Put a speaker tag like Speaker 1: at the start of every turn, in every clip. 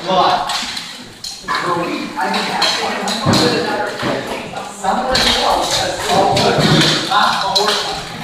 Speaker 1: But for me, I can have someone else has all the not more.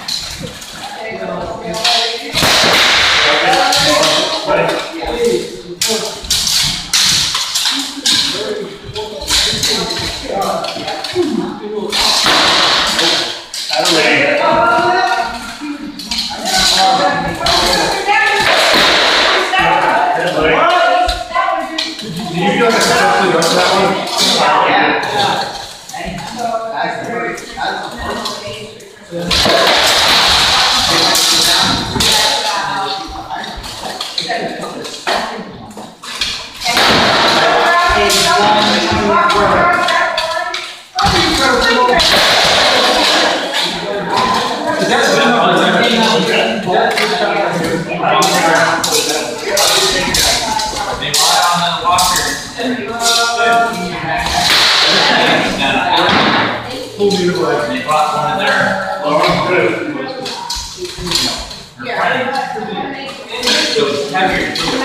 Speaker 2: They brought one of their so heavier too.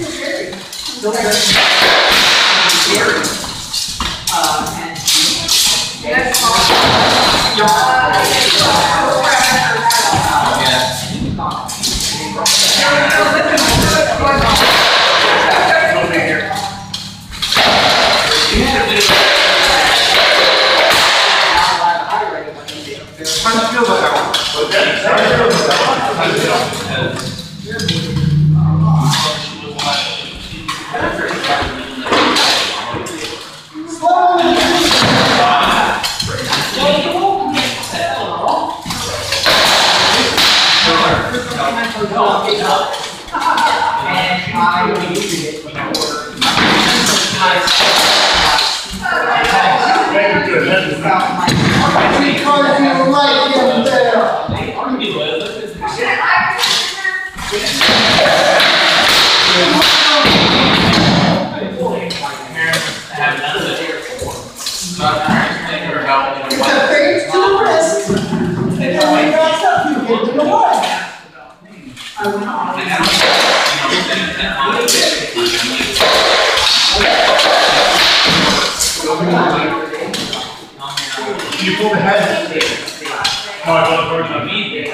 Speaker 3: You pull the head. Oh, I thought it was me.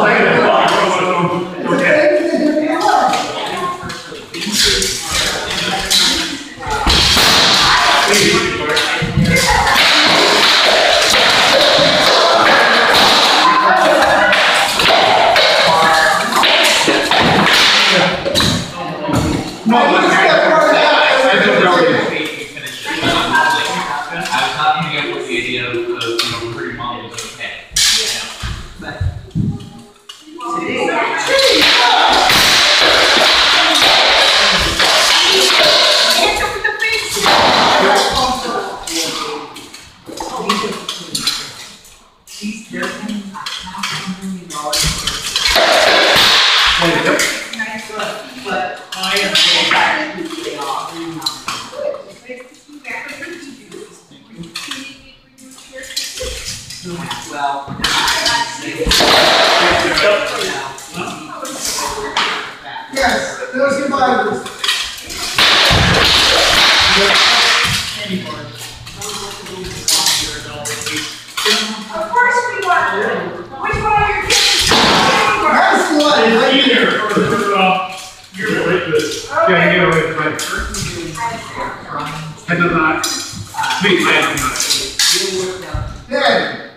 Speaker 1: Yes, those survivors.
Speaker 4: Of course we want. Which one of your kids?
Speaker 1: Nice one.
Speaker 3: Right here. You're like this. Yeah, you get away from it. I do not. Please, I do not.
Speaker 1: There.